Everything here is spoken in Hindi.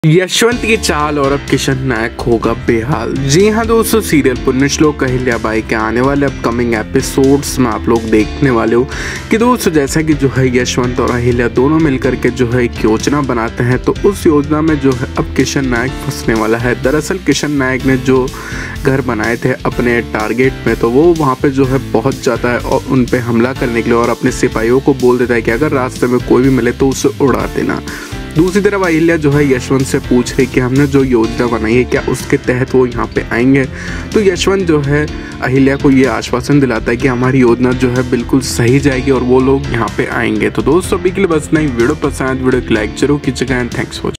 यशवंत की चाल और अब किशन नायक होगा बेहाल। जी हाँ दोस्तों, सीरियल पुण्यश्लोक अहिल्याबाई के आने वाले अपकमिंग एपिसोड्स में आप लोग देखने वाले हो कि दोस्तों जैसा कि जो है यशवंत और अहिल्या दोनों मिलकर के जो है एक योजना बनाते हैं, तो उस योजना में जो है अब किशन नायक फंसने वाला है। दरअसल किशन नायक ने जो घर बनाए थे अपने टारगेट में, तो वो वहाँ पे जो है पहुँच जाता है और उन पे हमला करने के लिए और अपने सिपाहियों को बोल देता है कि अगर रास्ते में कोई भी मिले तो उसे उड़ा देना। दूसरी तरफ अहिल्या जो है यशवंत से पूछ रही कि हमने जो योजना बनाई है क्या उसके तहत वो यहाँ पे आएंगे। तो यशवंत जो है अहिल्या को ये आश्वासन दिलाता है कि हमारी योजना जो है बिल्कुल सही जाएगी और वो लोग यहाँ पे आएंगे। तो दोस्तों अभी के लिए बस नहीं, वीडियो पसंद वीडियो को लाइक जरूर कीजिएगा एंड थैंक्स फॉर